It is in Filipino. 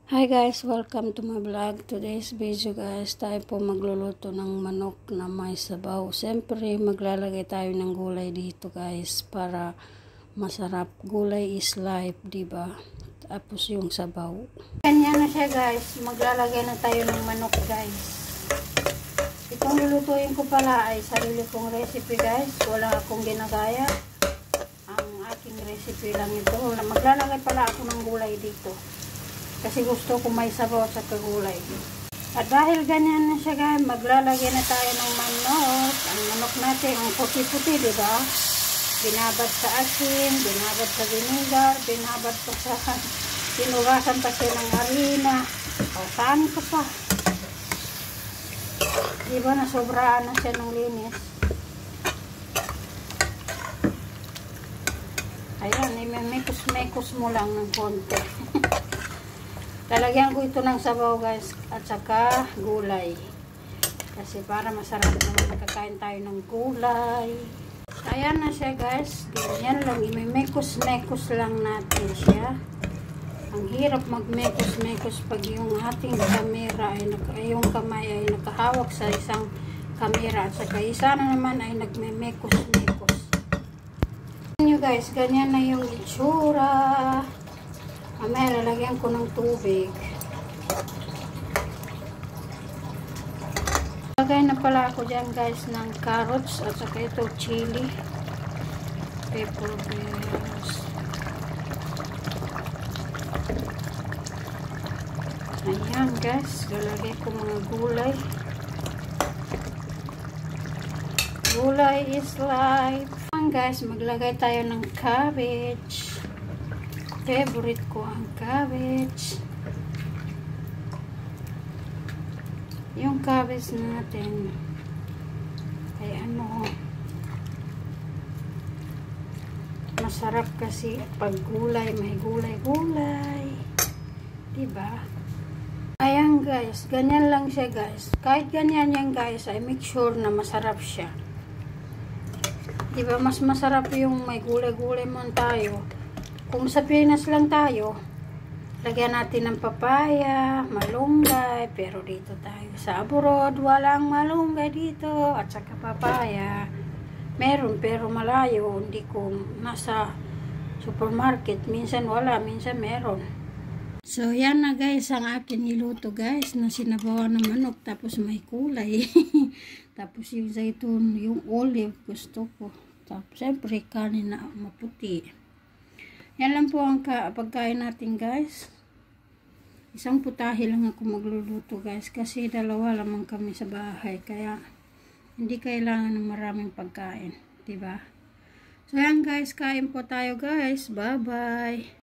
Hi guys, welcome to my vlog. Today's video guys, tayo po magluluto ng manok na may sabaw. Siyempre maglalagay tayo ng gulay dito guys para masarap. Gulay is life, diba? Tapos yung sabaw. Ganyan na siya guys, maglalagay na tayo ng manok guys. Itong lulutuin ko pala ay sarili kong recipe guys. Wala akong ginagaya. Ang aking recipe lang ito. Maglalagay pala ako ng gulay dito. Kasi gusto ko may sabaw sa kagulay. At dahil ganyan na siya guys, maglalagay na tayo ng manok. Ang manok natin, ang puti-puti, diba? Binabad sa asin, binabad sa vinegar, binabad pa sa tinugasan pa siya ng harina. O, saan ko pa? Diba na sobraan na siya ng linis? Ayan, imemekos-mekos mo lang ng konti. Lalagyan ko ito ng sabaw guys at saka gulay. Kasi para masarap naman kakain tayo ng gulay. Ayan na siya guys. Ganyan lang. Imemekos-mekos lang natin siya. Ang hirap magmekos-mekos pag yung ating kamera ay yung kamay ay nakahawak sa isang kamera at saka isa na naman ay nagmemekos-mekos. Nyo guys, ganyan na yung itsura. Mamaya lalagyan ko ng tubig. Lagay na pala ako dyan guys ng carrots at saka ito chili, pepper bells. Ayan guys, lalagay ko mga gulay. Gulay is life. Ayan guys, maglagay tayo ng cabbage. Favorite ko ang cabbage. Yung cabbage natin ay masarap kasi pag gulay, may gulay-gulay. Diba? Ayan guys, ganyan lang siya guys. Kahit ganyan yan guys, ay make sure na masarap siya. Diba? Mas masarap yung may gulay-gulay man tayo. Kung sa Pinas lang tayo, lagyan natin ng papaya, malunggay, pero dito tayo sa abroad, walang malunggay dito, at saka papaya. Meron, pero malayo, hindi ko nasa supermarket, minsan wala, minsan meron. So, yan na guys, ang akin niluto guys, na sinabawan ng manok, tapos may kulay. Tapos yung zaitun, yung olive, gusto ko. Tapos, siyempre, kanin na maputi. Yan lang po ang pagkain natin guys. Isang putahe lang ako magluluto guys. Kasi dalawa lamang kami sa bahay. Kaya hindi kailangan ng maraming pagkain. Diba? So yan guys. Kain po tayo guys. Bye bye.